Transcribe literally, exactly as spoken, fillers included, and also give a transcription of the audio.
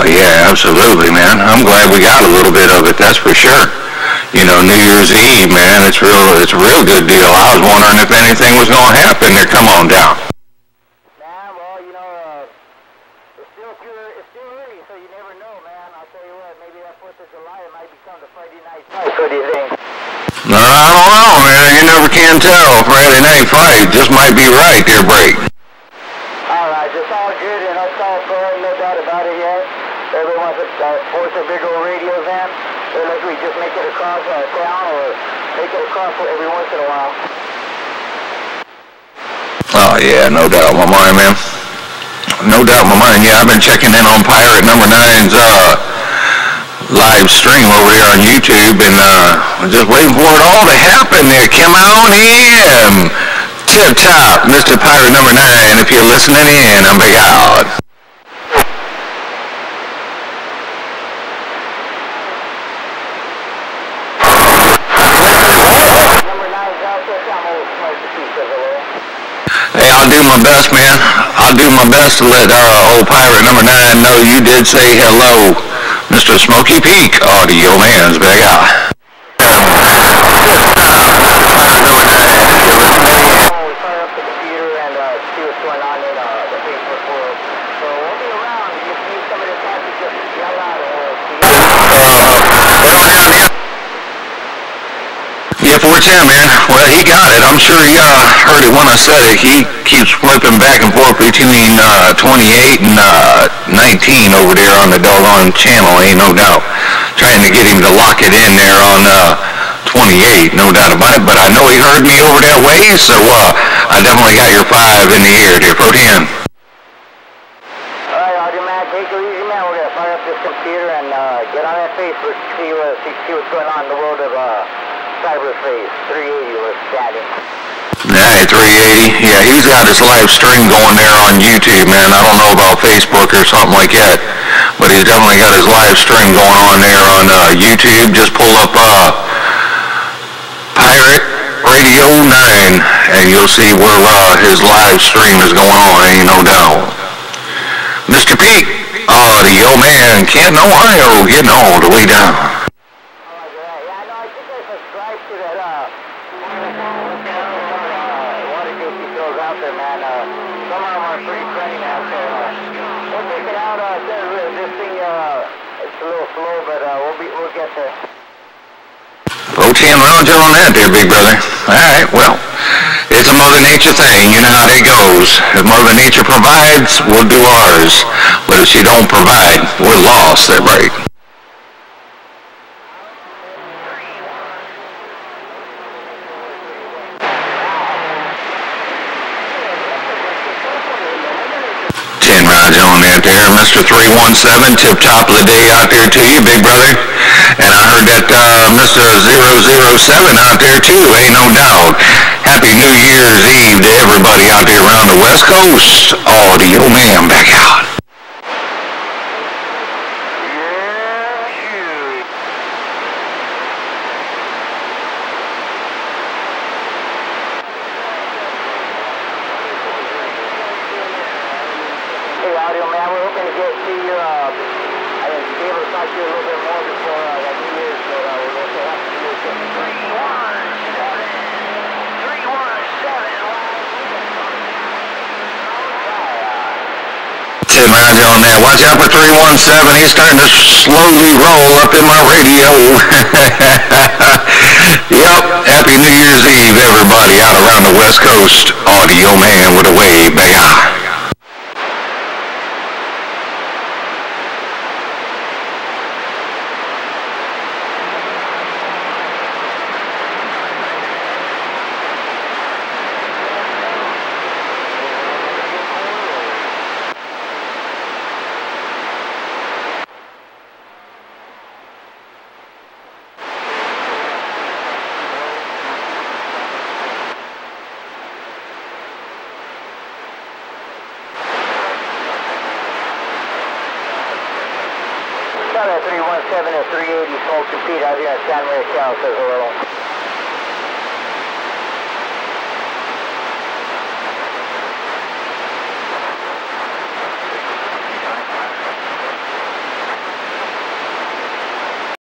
Oh, yeah, absolutely, man. I'm glad we got a little bit of it, that's for sure. You know, New Year's Eve, man, it's real. It's a real good deal. I was wondering if anything was going to happen there. Come on down. Man, well, you know, uh, it's still too, it's still early, so you never know, man. I'll tell you what, maybe that fourth of July it might become the Friday night fight. What do you think? No, I don't know, man. You never can tell. Friday night fight just might be right there, break. All right, it's all good, and it's all fair, no doubt about it yet. Everyone's uh, force a big old radio van. Unless we just make it across uh, town or make it across every once in a while. Oh, yeah, no doubt in my mind, man. No doubt in my mind. Yeah, I've been checking in on Pirate Number Nine's uh, live stream over here on YouTube, and uh, just waiting for it all to happen there. Come on in. Tip top, Mister Pirate Number Nine. If you're listening in, I'm big out. Hey, I'll do my best, man. I'll do my best to let uh, old Pirate Number Nine know you did say hello, Mister Smoky Peak Audio Man's big eye. Yeah, four ten, man. Well, he got it. I'm sure he uh, heard it when I said it. He keeps flipping back and forth between uh, twenty-eight and uh, nineteen over there on the doggone channel, ain't no doubt. Trying to get him to lock it in there on uh, twenty-eight, no doubt about it. But I know he heard me over that way, so uh, I definitely got your five in the air there, Pro ten. All right, Audioman, take it easy, man. We're going to fire up this computer and uh, get on that Facebook, see, uh, see, see what's going on in the world of... Uh, Cyberface three eighty was chatting. Nah, three eighty. Yeah, he's got his live stream going there on YouTube, man. I don't know about Facebook or something like that, but he's definitely got his live stream going on there on uh, YouTube. Just pull up uh, Pirate Radio nine, and you'll see where uh, his live stream is going on, ain't no doubt. Mister Pete, Audio Man, Canton, Ohio, getting all the way down. Pro ten rounds on that there, big brother. Alright, well, it's a Mother Nature thing. You know how that goes. If Mother Nature provides, we'll do ours. But if she don't provide, we're lost, that break. ten rounds on that there, Mister three one seven, tip top of the day out there to you, big brother. And I heard that uh, Mister zero zero seven out there too, ain't no doubt. Happy New Year's Eve to everybody out there around the West Coast. Audio Man back out. Hey, Audio Man, we're hoping to get to you, uh, I didn't be able to talk to you a little bit more before uh, that New Year's, so uh, we're going to have to do it. three one seven, three one seven, ten rounds on that. Watch out for three one seven. He's starting to slowly roll up in my radio. Yep. Happy New Year's Eve, everybody out around the West Coast. Audio Man with a wave, big eye. three one seven and three eighty Smoke and Pete out here in San Maria, Cal, says hello.